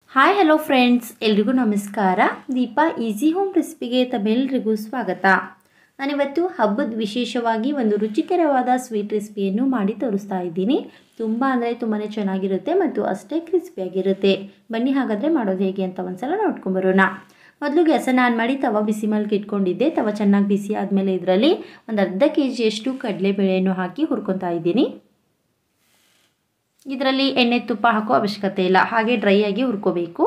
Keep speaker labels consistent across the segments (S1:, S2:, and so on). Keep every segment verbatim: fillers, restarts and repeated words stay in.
S1: Hi hello friends, ಎಲ್ರಿಗೂ ನಮಸ್ಕಾರ. Deepa easy home ರೆಸಿಪಿಗೆ ತಮ್ಮೆಲ್ಲರಿಗೂ ಸ್ವಾಗತ. ನಾನಿವತ್ತು ಹಬ್ಬದ ವಿಶೇಷವಾಗಿ ಒಂದು ರುಚಿಕರವಾದ ಸ್ವೀಟ್ ರೆಸಿಪಿಯನ್ನು ಮಾಡಿ ತೋರಿಸ್ತಾ ಇದ್ದೀನಿ. ತುಂಬ ಅಂದರೆ ತುಂಬಾ ಚೆನ್ನಾಗಿರುತ್ತೆ ಮತ್ತು ಅಷ್ಟೇ ಕ್ರಿಸ್ಪಿಯಾಗಿರುತ್ತೆ. ಬನ್ನಿ ಹಾಗಾದರೆ ಮಾಡೋದು ಹೇಗೆ ಅಂತ ಒಂದ್ಸಲ ನೋಡ್ಕೊಂಬರೋಣ. ಮೊದಲು ಗ್ಯಾಸನ್ನು ಆನ್ ಮಾಡಿ ತವ ಬಿಸಿ ಮಾಡಲಿಕ್ಕೆ ಇಟ್ಕೊಂಡಿದ್ದೆ. ತವ ಚೆನ್ನಾಗಿ ಬಿಸಿ ಆದಮೇಲೆ ಇದರಲ್ಲಿ ಒಂದು ಅರ್ಧ ಕೆ ಜಿಯಷ್ಟು ಕಡಲೆಬೇಳೆಯನ್ನು ಹಾಕಿ ಹುರ್ಕೊತಾ ಇದ್ದೀನಿ. ಇದರಲ್ಲಿ ಎಣ್ಣೆ ತುಪ್ಪ ಹಾಕೋ ಅವಶ್ಯಕತೆ ಇಲ್ಲ, ಹಾಗೆ ಡ್ರೈ ಆಗಿ ಹುರ್ಕೋಬೇಕು.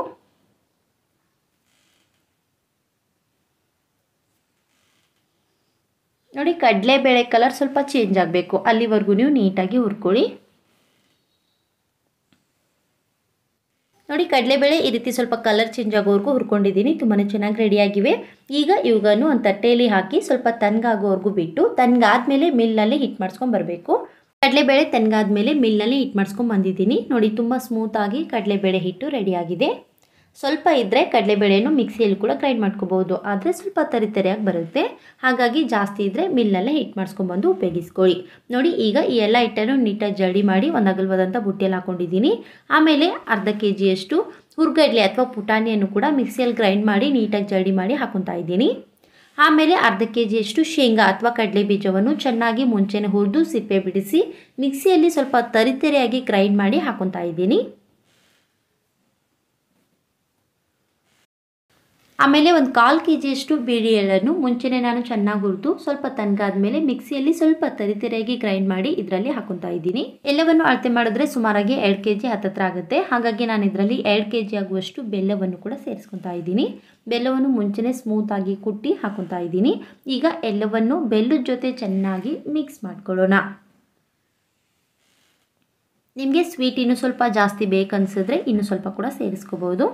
S1: ನೋಡಿ, ಕಡಲೆಬೇಳೆ ಕಲರ್ ಸ್ವಲ್ಪ ಚೇಂಜ್ ಆಗಬೇಕು, ಅಲ್ಲಿವರೆಗೂ ನೀವು ನೀಟಾಗಿ ಹುರ್ಕೊಳ್ಳಿ. ನೋಡಿ, ಕಡಲೆಬೇಳೆ ಈ ರೀತಿ ಸ್ವಲ್ಪ ಕಲರ್ ಚೇಂಜ್ ಆಗೋವರೆಗೂ ಹುರ್ಕೊಂಡಿದ್ದೀನಿ. ತುಂಬಾ ಚೆನ್ನಾಗಿ ರೆಡಿಯಾಗಿವೆ. ಈಗ ಇವುಗಳನ್ನು ಒಂದು ತಟ್ಟೆಯಲ್ಲಿ ಹಾಕಿ ಸ್ವಲ್ಪ ತಣ್ಣಗಾಗೋವರೆಗೂ ಬಿಟ್ಟು, ತಣ್ಣಗಾದ್ಮೇಲೆ ಮಿಲ್ನಲ್ಲಿ ಹಿಟ್ ಮಾಡಿಸ್ಕೊಂಡು ಬರಬೇಕು. ಕಡಲೆಬೇಳೆ ತಣ್ಣಗಾದ್ಮೇಲೆ ಮಿಲ್ನಲ್ಲಿ ಹಿಟ್ ಮಾಡಿಸ್ಕೊಂಡು ಬಂದಿದ್ದೀನಿ. ನೋಡಿ, ತುಂಬ ಸ್ಮೂತಾಗಿ ಕಡಲೆಬೇಳೆ ಹಿಟ್ಟು ರೆಡಿಯಾಗಿದೆ. ಸ್ವಲ್ಪ ಇದ್ದರೆ ಕಡಲೆಬೇಳೆಯನ್ನು ಮಿಕ್ಸಿಯಲ್ಲಿ ಕೂಡ ಗ್ರೈಂಡ್ ಮಾಡ್ಕೋಬೋದು, ಆದರೆ ಸ್ವಲ್ಪ ತರಿತರಿಯಾಗಿ ಬರುತ್ತೆ. ಹಾಗಾಗಿ ಜಾಸ್ತಿ ಇದ್ದರೆ ಮಿಲ್ನಲ್ಲೇ ಹಿಟ್ ಮಾಡಿಸ್ಕೊಂಡ್ಬಂದು ಉಪಯೋಗಿಸ್ಕೊಳ್ಳಿ. ನೋಡಿ, ಈಗ ಈ ಎಲ್ಲ ಹಿಟ್ಟನ್ನು ನೀಟಾಗಿ ಜಡಿ ಮಾಡಿ ಒಂದು ಅಗಲವಾದಂಥ ಬುಟ್ಟಿಯಲ್ಲಿ ಹಾಕ್ಕೊಂಡಿದ್ದೀನಿ. ಆಮೇಲೆ ಅರ್ಧ ಕೆ ಜಿಯಷ್ಟು ಹುರ್ಗಡ್ಲೆ ಅಥವಾ ಪುಟಾಣಿಯನ್ನು ಕೂಡ ಮಿಕ್ಸಿಯಲ್ಲಿ ಗ್ರೈಂಡ್ ಮಾಡಿ ನೀಟಾಗಿ ಜಡಿ ಮಾಡಿ ಹಾಕೊತಾ ಇದ್ದೀನಿ. ಆಮೇಲೆ ಅರ್ಧ ಕೆ ಜಿಯಷ್ಟು ಶೇಂಗಾ ಅಥವಾ ಕಡಲೆ ಬೀಜವನ್ನು ಚೆನ್ನಾಗಿ ಮುಂಚೆನೇ ಹುರಿದು ಸಿಪ್ಪೆ ಬಿಡಿಸಿ ಮಿಕ್ಸಿಯಲ್ಲಿ ಸ್ವಲ್ಪ ತರಿತರಿಯಾಗಿ ಗ್ರೈಂಡ್ ಮಾಡಿ ಹಾಕೊತಾ ಇದ್ದೀನಿ. ಆಮೇಲೆ ಒಂದು ಕಾಲು ಕೆ ಜಿಯಷ್ಟು ಬಿಳಿ ಎಳ್ಳನ್ನು ಮುಂಚೆನೇ ನಾನು ಚೆನ್ನಾಗಿ ಹುರಿದು ಸ್ವಲ್ಪ ತಣ್ಣಗಾದ್ಮೇಲೆ ಮಿಕ್ಸಿಯಲ್ಲಿ ಸ್ವಲ್ಪ ತರಿತರಿಯಾಗಿ ಗ್ರೈಂಡ್ ಮಾಡಿ ಇದರಲ್ಲಿ ಹಾಕೊತಾ ಇದ್ದೀನಿ. ಎಲ್ಲವನ್ನು ಅಳತೆ ಮಾಡಿದ್ರೆ ಸುಮಾರಾಗಿ ಎರಡು ಕೆ ಜಿ ಹತ್ತತ್ರ ಆಗುತ್ತೆ. ಹಾಗಾಗಿ ನಾನು ಇದರಲ್ಲಿ ಎರಡು ಕೆ ಜಿ ಆಗುವಷ್ಟು ಬೆಲ್ಲವನ್ನು ಕೂಡ ಸೇರಿಸ್ಕೊತಾ ಇದ್ದೀನಿ. ಬೆಲ್ಲವನ್ನು ಮುಂಚೆನೇ ಸ್ಮೂತಾಗಿ ಕುಟ್ಟಿ ಹಾಕೊತಾ ಇದ್ದೀನಿ. ಈಗ ಎಲ್ಲವನ್ನು ಬೆಲ್ಲದ ಜೊತೆ ಚೆನ್ನಾಗಿ ಮಿಕ್ಸ್ ಮಾಡ್ಕೊಳ್ಳೋಣ. ನಿಮಗೆ ಸ್ವೀಟ್ ಇನ್ನೂ ಸ್ವಲ್ಪ ಜಾಸ್ತಿ ಬೇಕನ್ಸಿದ್ರೆ ಇನ್ನೂ ಸ್ವಲ್ಪ ಕೂಡ ಸೇರಿಸ್ಕೋಬೋದು.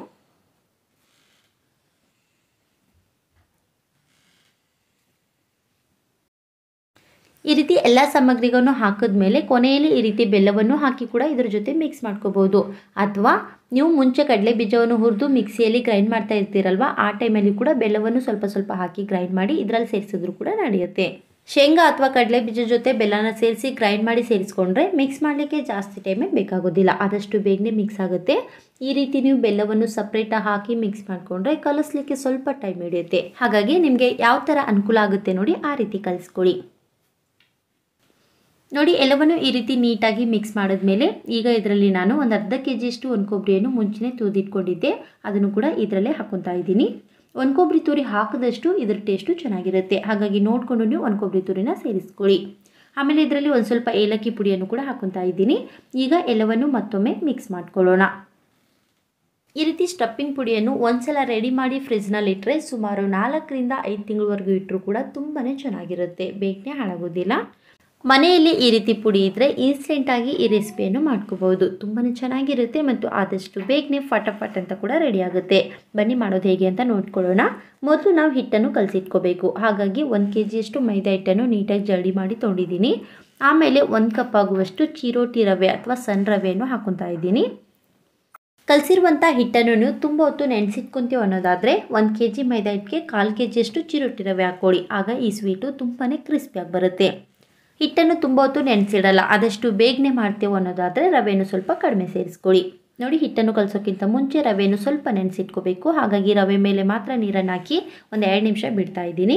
S1: ಈ ರೀತಿ ಎಲ್ಲ ಸಾಮಗ್ರಿಗಳನ್ನು ಹಾಕಿದ್ಮೇಲೆ ಕೊನೆಯಲ್ಲಿ ಈ ರೀತಿ ಬೆಲ್ಲವನ್ನು ಹಾಕಿ ಕೂಡ ಇದ್ರ ಜೊತೆ ಮಿಕ್ಸ್ ಮಾಡ್ಕೋಬೋದು. ಅಥವಾ ನೀವು ಮುಂಚೆ ಕಡಲೆ ಬೀಜವನ್ನು ಹುರಿದು ಮಿಕ್ಸಿಯಲ್ಲಿ ಗ್ರೈಂಡ್ ಮಾಡ್ತಾ ಇರ್ತೀರಲ್ವ, ಆ ಟೈಮಲ್ಲಿ ಕೂಡ ಬೆಲ್ಲವನ್ನು ಸ್ವಲ್ಪ ಸ್ವಲ್ಪ ಹಾಕಿ ಗ್ರೈಂಡ್ ಮಾಡಿ ಇದರಲ್ಲಿ ಸೇರಿಸಿದ್ರು ಕೂಡ ನಡೆಯುತ್ತೆ. ಶೇಂಗಾ ಅಥವಾ ಕಡಲೆ ಬೀಜ ಜೊತೆ ಬೆಲ್ಲನ ಸೇರಿಸಿ ಗ್ರೈಂಡ್ ಮಾಡಿ ಸೇರಿಸ್ಕೊಂಡ್ರೆ ಮಿಕ್ಸ್ ಮಾಡಲಿಕ್ಕೆ ಜಾಸ್ತಿ ಟೈಮೇ ಬೇಕಾಗೋದಿಲ್ಲ, ಆದಷ್ಟು ಬೇಗನೆ ಮಿಕ್ಸ್ ಆಗುತ್ತೆ. ಈ ರೀತಿ ನೀವು ಬೆಲ್ಲವನ್ನು ಸಪ್ರೇಟಾಗಿ ಹಾಕಿ ಮಿಕ್ಸ್ ಮಾಡಿಕೊಂಡ್ರೆ ಕಲಿಸ್ಲಿಕ್ಕೆ ಸ್ವಲ್ಪ ಟೈಮ್ ಹಿಡಿಯುತ್ತೆ. ಹಾಗಾಗಿ ನಿಮಗೆ ಯಾವ ಥರ ಅನುಕೂಲ ಆಗುತ್ತೆ ನೋಡಿ ಆ ರೀತಿ ಕಲಿಸ್ಕೊಳ್ಳಿ. ನೋಡಿ, ಎಲ್ಲವನ್ನು ಈ ರೀತಿ ನೀಟಾಗಿ ಮಿಕ್ಸ್ ಮಾಡಿದ್ಮೇಲೆ ಈಗ ಇದರಲ್ಲಿ ನಾನು ಒಂದು ಅರ್ಧ ಕೆ ಜಿಯಷ್ಟು ಒಣ ಕೊಬ್ಬರಿಯನ್ನು ಮುಂಚೆನೇ ತುರಿದಿಟ್ಕೊಂಡಿದ್ದೆ, ಅದನ್ನು ಕೂಡ ಇದರಲ್ಲೇ ಹಾಕೊತಾ ಇದ್ದೀನಿ. ಒಣ ಕೊಬ್ಬರಿ ತುರಿ ಹಾಕಿದಷ್ಟು ಇದ್ರ ಟೇಸ್ಟು ಚೆನ್ನಾಗಿರುತ್ತೆ. ಹಾಗಾಗಿ ನೋಡಿಕೊಂಡು ನೀವು ಒಣ ಕೊಬ್ಬರಿ ತುರಿನ ಸೇರಿಸ್ಕೊಳ್ಳಿ. ಆಮೇಲೆ ಇದರಲ್ಲಿ ಒಂದು ಸ್ವಲ್ಪ ಏಲಕ್ಕಿ ಪುಡಿಯನ್ನು ಕೂಡ ಹಾಕೊತಾ ಇದ್ದೀನಿ. ಈಗ ಎಲ್ಲವನ್ನು ಮತ್ತೊಮ್ಮೆ ಮಿಕ್ಸ್ ಮಾಡ್ಕೊಳ್ಳೋಣ. ಈ ರೀತಿ ಸ್ಟಫಿಂಗ್ ಪುಡಿಯನ್ನು ಒಂದ್ಸಲ ರೆಡಿ ಮಾಡಿ ಫ್ರಿಜ್ನಲ್ಲಿ ಇಟ್ಟರೆ ಸುಮಾರು ನಾಲ್ಕರಿಂದ ಐದು ತಿಂಗಳವರೆಗೂ ಇಟ್ಟರೂ ಕೂಡ ತುಂಬಾ ಚೆನ್ನಾಗಿರುತ್ತೆ, ಬೇಗನೆ ಹಾಳಾಗೋದಿಲ್ಲ. ಮನೆಯಲ್ಲಿ ಈ ರೀತಿ ಪುಡಿ ಇದ್ದರೆ ಇನ್ಸ್ಟೆಂಟಾಗಿ ಈ ರೆಸಿಪಿಯನ್ನು ಮಾಡ್ಕೋಬೋದು. ತುಂಬಾ ಚೆನ್ನಾಗಿರುತ್ತೆ ಮತ್ತು ಆದಷ್ಟು ಬೇಗನೆ ಫಟಾಫಟ್ ಅಂತ ಕೂಡ ರೆಡಿ ಆಗುತ್ತೆ. ಬನ್ನಿ ಮಾಡೋದು ಹೇಗೆ ಅಂತ ನೋಡ್ಕೊಳ್ಳೋಣ. ಮೊದಲು ನಾವು ಹಿಟ್ಟನ್ನು ಕಲಸಿಟ್ಕೋಬೇಕು. ಹಾಗಾಗಿ ಒಂದು ಕೆ ಜಿಯಷ್ಟು ಮೈದಾ ಹಿಟ್ಟನ್ನು ನೀಟಾಗಿ ಜಡಿ ಮಾಡಿ ತೊಗೊಂಡಿದ್ದೀನಿ. ಆಮೇಲೆ ಒಂದು ಕಪ್ ಆಗುವಷ್ಟು ಚಿರೋಟಿ ರವೆ ಅಥವಾ ಸಣ್ಣ ರವೆಯನ್ನು ಹಾಕೊತಾ ಇದ್ದೀನಿ. ಕಲಸಿರುವಂಥ ಹಿಟ್ಟನ್ನು ನೀವು ತುಂಬ ಹೊತ್ತು ನೆನೆಸಿಟ್ಕೊಂತೀವಿ ಅನ್ನೋದಾದರೆ ಒಂದು ಕೆ ಜಿ ಮೈದಾ ಹಿಟ್ಟಿಗೆ ಕಾಲು ಕೆ ಜಿಯಷ್ಟು ಚಿರೋಟಿ ರವೆ ಹಾಕ್ಕೊಳ್ಳಿ. ಆಗ ಈ ಸ್ವೀಟು ತುಂಬಾ ಕ್ರಿಸ್ಪಿಯಾಗಿ ಬರುತ್ತೆ. ಹಿಟ್ಟನ್ನು ತುಂಬ ಹೊತ್ತು ನೆನೆಸಿಡಲ್ಲ, ಆದಷ್ಟು ಬೇಗನೆ ಮಾಡ್ತೇವೆ ಅನ್ನೋದಾದರೆ ರವೆಯನ್ನು ಸ್ವಲ್ಪ ಕಡಿಮೆ ಸೇರಿಸ್ಕೊಳ್ಳಿ. ನೋಡಿ, ಹಿಟ್ಟನ್ನು ಕಲಸೋಕ್ಕಿಂತ ಮುಂಚೆ ರವೆಯನ್ನು ಸ್ವಲ್ಪ ನೆನೆಸಿಟ್ಕೋಬೇಕು. ಹಾಗಾಗಿ ರವೆ ಮೇಲೆ ಮಾತ್ರ ನೀರನ್ನು ಹಾಕಿ ಒಂದು ಎರಡು ನಿಮಿಷ ಬಿಡ್ತಾ ಇದ್ದೀನಿ.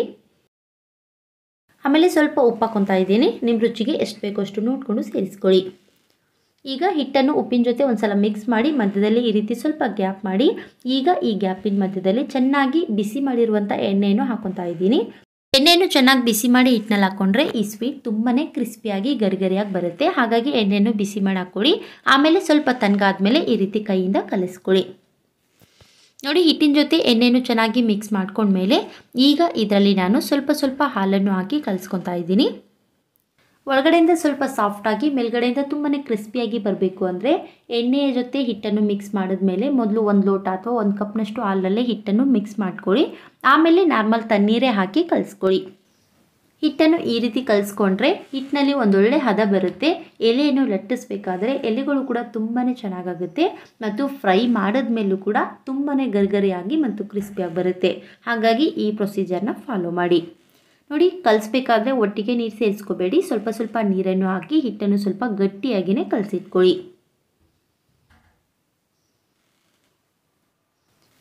S1: ಆಮೇಲೆ ಸ್ವಲ್ಪ ಉಪ್ಪು ಹಾಕೊತಾ ಇದ್ದೀನಿ. ನಿಮ್ಮ ರುಚಿಗೆ ಎಷ್ಟು ಬೇಕೋ ಅಷ್ಟು ನೋಡಿಕೊಂಡು ಸೇರಿಸ್ಕೊಳ್ಳಿ. ಈಗ ಹಿಟ್ಟನ್ನು ಉಪ್ಪಿನ ಜೊತೆ ಒಂದು ಸಲ ಮಿಕ್ಸ್ ಮಾಡಿ ಮಧ್ಯದಲ್ಲಿ ಈ ರೀತಿ ಸ್ವಲ್ಪ ಗ್ಯಾಪ್ ಮಾಡಿ ಈಗ ಈ ಗ್ಯಾಪಿನ ಮಧ್ಯದಲ್ಲಿ ಚೆನ್ನಾಗಿ ಬಿಸಿ ಮಾಡಿರುವಂಥ ಎಣ್ಣೆಯನ್ನು ಹಾಕೊತಾ ಇದ್ದೀನಿ. ಎಣ್ಣೆಯನ್ನು ಚೆನ್ನಾಗಿ ಬಿಸಿ ಮಾಡಿ ಹಿಟ್ಟನಲ್ಲಿ ಹಾಕ್ಕೊಂಡ್ರೆ ಈ ಸ್ವೀಟ್ ತುಂಬಾ ಕ್ರಿಸ್ಪಿಯಾಗಿ ಗರಿಗರಿಯಾಗಿ ಬರುತ್ತೆ. ಹಾಗಾಗಿ ಎಣ್ಣೆಯನ್ನು ಬಿಸಿ ಮಾಡಿ ಹಾಕ್ಕೊಳ್ಳಿ. ಆಮೇಲೆ ಸ್ವಲ್ಪ ತಣ್ಣಗಾದ್ಮೇಲೆ ಈ ರೀತಿ ಕೈಯಿಂದ ಕಲಿಸ್ಕೊಳ್ಳಿ. ನೋಡಿ, ಹಿಟ್ಟಿನ ಜೊತೆ ಎಣ್ಣೆಯನ್ನು ಚೆನ್ನಾಗಿ ಮಿಕ್ಸ್ ಮಾಡ್ಕೊಂಡ್ಮೇಲೆ ಈಗ ಇದರಲ್ಲಿ ನಾನು ಸ್ವಲ್ಪ ಸ್ವಲ್ಪ ಹಾಲನ್ನು ಹಾಕಿ ಕಲಿಸ್ಕೊತಾ ಇದ್ದೀನಿ. ಒಳಗಡೆಯಿಂದ ಸ್ವಲ್ಪ ಸಾಫ್ಟಾಗಿ ಮೇಲ್ಗಡೆಯಿಂದ ತುಂಬಾ ಕ್ರಿಸ್ಪಿಯಾಗಿ ಬರಬೇಕು ಅಂದರೆ ಎಣ್ಣೆಯ ಜೊತೆ ಹಿಟ್ಟನ್ನು ಮಿಕ್ಸ್ ಮಾಡಿದ್ಮೇಲೆ ಮೊದಲು ಒಂದು ಲೋಟ ಅಥವಾ ಒಂದು ಕಪ್ನಷ್ಟು ಹಾಲಲ್ಲೇ ಹಿಟ್ಟನ್ನು ಮಿಕ್ಸ್ ಮಾಡ್ಕೊಳ್ಳಿ. ಆಮೇಲೆ ನಾರ್ಮಲ್ ತಣ್ಣೀರೇ ಹಾಕಿ ಕಲಿಸ್ಕೊಳ್ಳಿ. ಹಿಟ್ಟನ್ನು ಈ ರೀತಿ ಕಲಿಸ್ಕೊಂಡ್ರೆ ಹಿಟ್ಟಿನಲ್ಲಿ ಒಂದೊಳ್ಳೆ ಹದ ಬರುತ್ತೆ. ಎಲೆಯನ್ನು ಲಟ್ಟಿಸ್ಬೇಕಾದ್ರೆ ಎಲೆಗಳು ಕೂಡ ತುಂಬಾ ಚೆನ್ನಾಗಾಗುತ್ತೆ ಮತ್ತು ಫ್ರೈ ಮಾಡಿದ್ಮೇಲೂ ಕೂಡ ತುಂಬಾ ಗರಿಗರಿಯಾಗಿ ಮತ್ತು ಕ್ರಿಸ್ಪಿಯಾಗಿ ಬರುತ್ತೆ. ಹಾಗಾಗಿ ಈ ಪ್ರೊಸೀಜರ್ನ ಫಾಲೋ ಮಾಡಿ. ನೋಡಿ, ಕಲಿಸ್ಬೇಕಾದ್ರೆ ಒಟ್ಟಿಗೆ ನೀರು ಸೇರಿಸ್ಕೋಬೇಡಿ. ಸ್ವಲ್ಪ ಸ್ವಲ್ಪ ನೀರನ್ನು ಹಾಕಿ ಹಿಟ್ಟನ್ನು ಸ್ವಲ್ಪ ಗಟ್ಟಿಯಾಗಿಯೇ ಕಲಸಿಟ್ಕೊಳ್ಳಿ.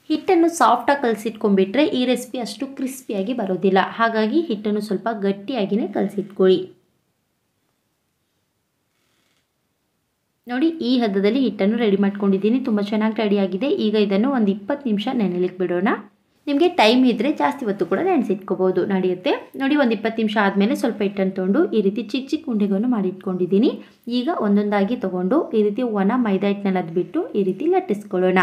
S1: ಹಿಟ್ಟನ್ನು ಸಾಫ್ಟಾಗಿ ಕಲಸಿಟ್ಕೊಂಡ್ಬಿಟ್ರೆ ಈ ರೆಸಿಪಿ ಅಷ್ಟು ಕ್ರಿಸ್ಪಿಯಾಗಿ ಬರೋದಿಲ್ಲ. ಹಾಗಾಗಿ ಹಿಟ್ಟನ್ನು ಸ್ವಲ್ಪ ಗಟ್ಟಿಯಾಗಿಯೇ ಕಲಸಿಟ್ಕೊಳ್ಳಿ. ನೋಡಿ, ಈ ಹದದಲ್ಲಿ ಹಿಟ್ಟನ್ನು ರೆಡಿ ಮಾಡ್ಕೊಂಡಿದ್ದೀನಿ. ತುಂಬ ಚೆನ್ನಾಗಿ ರೆಡಿಯಾಗಿದೆ. ಈಗ ಇದನ್ನು ಒಂದು ಇಪ್ಪತ್ತು ನಿಮಿಷ ನೆನೆಲಿಕ್ಕೆ ಬಿಡೋಣ. ನಿಮಗೆ ಟೈಮ್ ಇದ್ದರೆ ಜಾಸ್ತಿ ಹೊತ್ತು ಕೂಡ ನೆನೆಸಿಟ್ಕೋಬೋದು, ನಡೆಯುತ್ತೆ. ನೋಡಿ, ಒಂದು ಇಪ್ಪತ್ತು ನಿಮಿಷ ಆದಮೇಲೆ ಸ್ವಲ್ಪ ಹಿಟ್ಟನ್ನು ತೊಗೊಂಡು ಈ ರೀತಿ ಚಿಕ್ಕ ಚಿಕ್ಕ ಉಂಡೆಗಳನ್ನು ಮಾಡಿ ಇಟ್ಕೊಂಡಿದ್ದೀನಿ. ಈಗ ಒಂದೊಂದಾಗಿ ತೊಗೊಂಡು ಈ ರೀತಿ ಒಣ ಮೈದಾ ಹಿಟ್ಟನ್ನೆಲ್ಲ ಅದ್ಬಿಟ್ಟು ಈ ರೀತಿ ಲಟ್ಟಿಸ್ಕೊಳ್ಳೋಣ.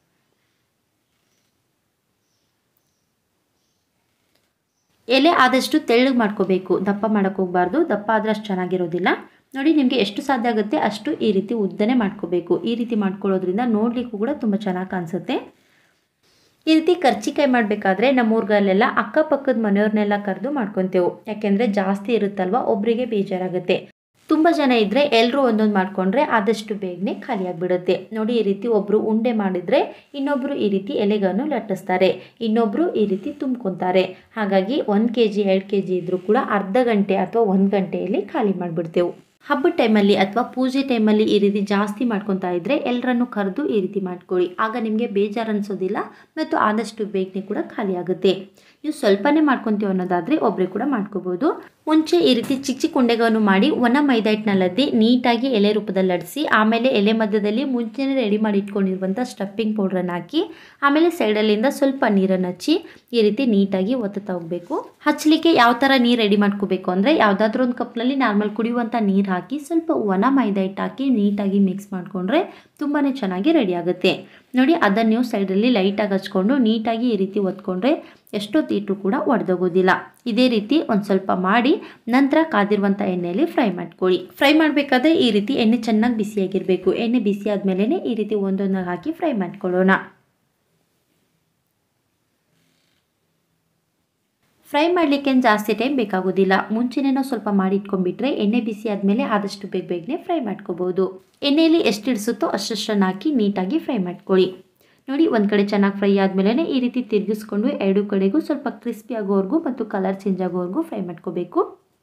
S1: ಎಲೆ ಆದಷ್ಟು ತೆಳ್ಳಗೆ ಮಾಡ್ಕೋಬೇಕು, ದಪ್ಪ ಮಾಡೋಕ್ಕೆ ಹೋಗಬಾರ್ದು. ದಪ್ಪ ಆದರೆ ಅಷ್ಟು ಚೆನ್ನಾಗಿರೋದಿಲ್ಲ. ನೋಡಿ, ನಿಮಗೆ ಎಷ್ಟು ಸಾಧ್ಯ ಆಗುತ್ತೆ ಅಷ್ಟು ಈ ರೀತಿ ಉದ್ದನೆ ಮಾಡ್ಕೋಬೇಕು. ಈ ರೀತಿ ಮಾಡ್ಕೊಳ್ಳೋದ್ರಿಂದ ನೋಡಲಿಕ್ಕೂ ಕೂಡ ತುಂಬ ಚೆನ್ನಾಗಿ ಕಾಣಿಸುತ್ತೆ. ಈ ರೀತಿ ಕರ್ಚಿಕಾಯಿ ಮಾಡಬೇಕಾದ್ರೆ ನಮ್ಮೂರ್ಗಲ್ಲೆಲ್ಲ ಅಕ್ಕಪಕ್ಕದ ಮನೆಯವ್ರನ್ನೆಲ್ಲ ಕರೆದು ಮಾಡ್ಕೊತೇವೆ. ಯಾಕೆಂದರೆ ಜಾಸ್ತಿ ಇರುತ್ತಲ್ವ, ಒಬ್ಬರಿಗೆ ಬೇಜಾರಾಗುತ್ತೆ. ತುಂಬ ಜನ ಇದ್ದರೆ ಎಲ್ಲರೂ ಒಂದೊಂದು ಮಾಡಿಕೊಂಡ್ರೆ ಆದಷ್ಟು ಬೇಗನೆ ಖಾಲಿಯಾಗಿಬಿಡುತ್ತೆ. ನೋಡಿ, ಈ ರೀತಿ ಒಬ್ಬರು ಉಂಡೆ ಮಾಡಿದರೆ ಇನ್ನೊಬ್ಬರು ಈ ರೀತಿ ಎಲೆಗಳನ್ನು ಲಟ್ಟಿಸ್ತಾರೆ, ಇನ್ನೊಬ್ಬರು ಈ ರೀತಿ ತುಂಬ್ಕೊತಾರೆ. ಹಾಗಾಗಿ ಒಂದು ಕೆ ಜಿ ಎರಡು ಕೆ ಜಿ ಇದ್ದರೂ ಕೂಡ ಅರ್ಧ ಗಂಟೆ ಅಥವಾ ಒಂದು ಗಂಟೆಯಲ್ಲಿ ಖಾಲಿ ಮಾಡಿಬಿಡ್ತೇವೆ. ಹಬ್ಬದ ಟೈಮಲ್ಲಿ ಅಥವಾ ಪೂಜೆ ಟೈಮಲ್ಲಿ ಈ ರೀತಿ ಜಾಸ್ತಿ ಮಾಡ್ಕೊತಾ ಇದ್ದರೆ ಎಲ್ಲರನ್ನು ಕರೆದು ಈ ರೀತಿ ಮಾಡ್ಕೊಳ್ಳಿ. ಆಗ ನಿಮಗೆ ಬೇಜಾರು ಅನಿಸೋದಿಲ್ಲ ಮತ್ತು ಆದಷ್ಟು ಬೇಗನೆ ಕೂಡ ಖಾಲಿ ಆಗುತ್ತೆ. ನೀವು ಸ್ವಲ್ಪನೇ ಮಾಡ್ಕೊತೀವಿ ಅನ್ನೋದಾದರೆ ಒಬ್ಬರೇ ಕೂಡ ಮಾಡ್ಕೋಬೋದು. ಮುಂಚೆ ಈ ರೀತಿ ಚಿಕ್ಕ ಚಿಕ್ಕ ಉಂಡೆಗಳನ್ನು ಮಾಡಿ ಒಣ ಮೈದಾ ಹಿಟ್ಟನ್ನಲ್ಲದ್ದಿ ನೀಟಾಗಿ ಎಲೆ ರೂಪದಲ್ಲಿ ಲಡಿಸಿ, ಆಮೇಲೆ ಎಲೆ ಮಧ್ಯದಲ್ಲಿ ಮುಂಚೆನೇ ರೆಡಿ ಮಾಡಿ ಇಟ್ಕೊಂಡಿರುವಂಥ ಸ್ಟಫಿಂಗ್ ಪೌಡ್ರನ್ನು ಹಾಕಿ, ಆಮೇಲೆ ಸೈಡಲ್ಲಿಂದ ಸ್ವಲ್ಪ ನೀರನ್ನು ಹಚ್ಚಿ ಈ ರೀತಿ ನೀಟಾಗಿ ಒತ್ತುತ್ತಾ ಹೋಗಬೇಕು. ಹಚ್ಚಲಿಕ್ಕೆ ಯಾವ ಥರ ನೀರು ರೆಡಿ ಮಾಡ್ಕೋಬೇಕು ಅಂದರೆ, ಯಾವುದಾದ್ರೂ ಒಂದು ಕಪ್ನಲ್ಲಿ ನಾರ್ಮಲ್ ಕುಡಿಯುವಂಥ ನೀರು ಹಾಕಿ ಸ್ವಲ್ಪ ಒಣ ಮೈದಾ ಹಿಟ್ಟು ಹಾಕಿ ನೀಟಾಗಿ ಮಿಕ್ಸ್ ಮಾಡಿಕೊಂಡ್ರೆ ತುಂಬಾ ಚೆನ್ನಾಗಿ ರೆಡಿ ಆಗುತ್ತೆ. ನೋಡಿ, ಅದನ್ನು ನೀವು ಸೈಡಲ್ಲಿ ಲೈಟಾಗಿ ಹಚ್ಕೊಂಡು ನೀಟಾಗಿ ಈ ರೀತಿ ಒತ್ಕೊಂಡ್ರೆ ಎಷ್ಟೊತ್ತಿಟ್ಟರೂ ಕೂಡ ಒಡೆದೋಗೋದಿಲ್ಲ. ಇದೇ ರೀತಿ ಒಂದು ಸ್ವಲ್ಪ ಮಾಡಿ ನಂತರ ಕಾದಿರುವಂಥ ಎಣ್ಣೆಯಲ್ಲಿ ಫ್ರೈ ಮಾಡ್ಕೊಳ್ಳಿ. ಫ್ರೈ ಮಾಡಬೇಕಾದ್ರೆ ಈ ರೀತಿ ಎಣ್ಣೆ ಚೆನ್ನಾಗಿ ಬಿಸಿಯಾಗಿರಬೇಕು. ಎಣ್ಣೆ ಬಿಸಿ ಆದಮೇಲೆ ಈ ರೀತಿ ಒಂದೊಂದಾಗಿ ಹಾಕಿ ಫ್ರೈ ಮಾಡ್ಕೊಳ್ಳೋಣ. ಫ್ರೈ ಮಾಡಲಿಕ್ಕೆ ಜಾಸ್ತಿ ಟೈಮ್ ಬೇಕಾಗೋದಿಲ್ಲ. ಮುಂಚೆನೇ ನಾವು ಸ್ವಲ್ಪ ಮಾಡಿ ಇಟ್ಕೊಂಡ್ಬಿಟ್ರೆ ಎಣ್ಣೆ ಬಿಸಿ ಆದಮೇಲೆ ಆದಷ್ಟು ಬೇಗ ಬೇಗನೆ ಫ್ರೈ ಮಾಡ್ಕೋಬೋದು. ಎಣ್ಣೆಯಲ್ಲಿ ಎಷ್ಟು ಇಡಿಸುತ್ತೋ ಅಷ್ಟನ್ನು ಹಾಕಿ ನೀಟಾಗಿ ಫ್ರೈ ಮಾಡ್ಕೊಳ್ಳಿ. ನೋಡಿ, ಒಂದು ಕಡೆ ಚೆನ್ನಾಗಿ ಫ್ರೈ ಆದಮೇಲೆ ಈ ರೀತಿ ತಿರುಗಿಸ್ಕೊಂಡು ಎರಡು ಕಡೆಗೂ ಸ್ವಲ್ಪ ಕ್ರಿಸ್ಪಿ ಆಗೋವರೆಗೂ ಮತ್ತು ಕಲರ್ ಚೇಂಜ್ ಆಗೋವರೆಗೂ ಫ್ರೈ ಮಾಡ್ಕೋಬೇಕು.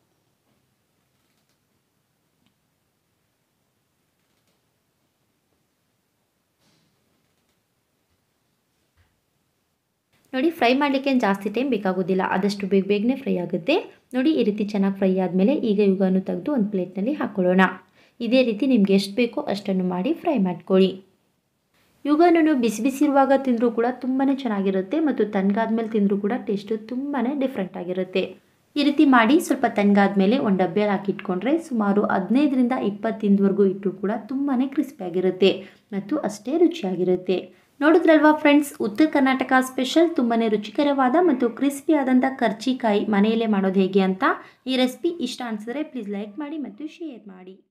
S1: ನೋಡಿ, ಫ್ರೈ ಮಾಡಲಿಕ್ಕೆ ಜಾಸ್ತಿ ಟೈಮ್ ಬೇಕಾಗೋದಿಲ್ಲ, ಆದಷ್ಟು ಬೇಗ ಬೇಗನೆ ಫ್ರೈ ಆಗುತ್ತೆ. ನೋಡಿ, ಈ ರೀತಿ ಚೆನ್ನಾಗಿ ಫ್ರೈ ಆದಮೇಲೆ ಈಗ ಇವುಗಳನ್ನು ತೆಗೆದು ಒಂದು ಪ್ಲೇಟ್ನಲ್ಲಿ ಹಾಕ್ಕೊಳ್ಳೋಣ. ಇದೇ ರೀತಿ ನಿಮ್ಗೆ ಎಷ್ಟು ಬೇಕೋ ಅಷ್ಟನ್ನು ಮಾಡಿ ಫ್ರೈ ಮಾಡ್ಕೊಳ್ಳಿ. ಇವುಗಳನ್ನು ಬಿಸಿ ಬಿಸಿ ಇರುವಾಗ ತಿಂದರೂ ಕೂಡ ತುಂಬಾ ಚೆನ್ನಾಗಿರುತ್ತೆ ಮತ್ತು ತಣ್ಣಗಾದ್ಮೇಲೆ ತಿಂದರೂ ಕೂಡ ಟೇಸ್ಟು ತುಂಬಾ ಡಿಫ್ರೆಂಟ್ ಆಗಿರುತ್ತೆ. ಈ ರೀತಿ ಮಾಡಿ ಸ್ವಲ್ಪ ತಣ್ಣಗಾದ್ಮೇಲೆ ಒಂದು ಡಬ್ಬಿಯಲ್ಲಿ ಹಾಕಿಟ್ಕೊಂಡ್ರೆ ಸುಮಾರು ಹದಿನೈದರಿಂದ ಇಪ್ಪತ್ತು ದಿನದವರೆಗೂ ಇಟ್ಟರೂ ಕೂಡ ತುಂಬಾ ಕ್ರಿಸ್ಪಿಯಾಗಿರುತ್ತೆ ಮತ್ತು ಅಷ್ಟೇ ರುಚಿಯಾಗಿರುತ್ತೆ. ನೋಡಿದ್ರಲ್ವಾ ಫ್ರೆಂಡ್ಸ್, ಉತ್ತರ ಕರ್ನಾಟಕ ಸ್ಪೆಷಲ್ ತುಂಬಾ ರುಚಿಕರವಾದ ಮತ್ತು ಕ್ರಿಸ್ಪಿ ಆದಂಥ ಕರ್ಚಿಕಾಯಿ ಮನೆಯಲ್ಲೇ ಮಾಡೋದು ಹೇಗೆ ಅಂತ. ಈ ರೆಸಿಪಿ ಇಷ್ಟ ಅನಿಸಿದ್ರೆ ಪ್ಲೀಸ್ ಲೈಕ್ ಮಾಡಿ ಮತ್ತು ಶೇರ್ ಮಾಡಿ.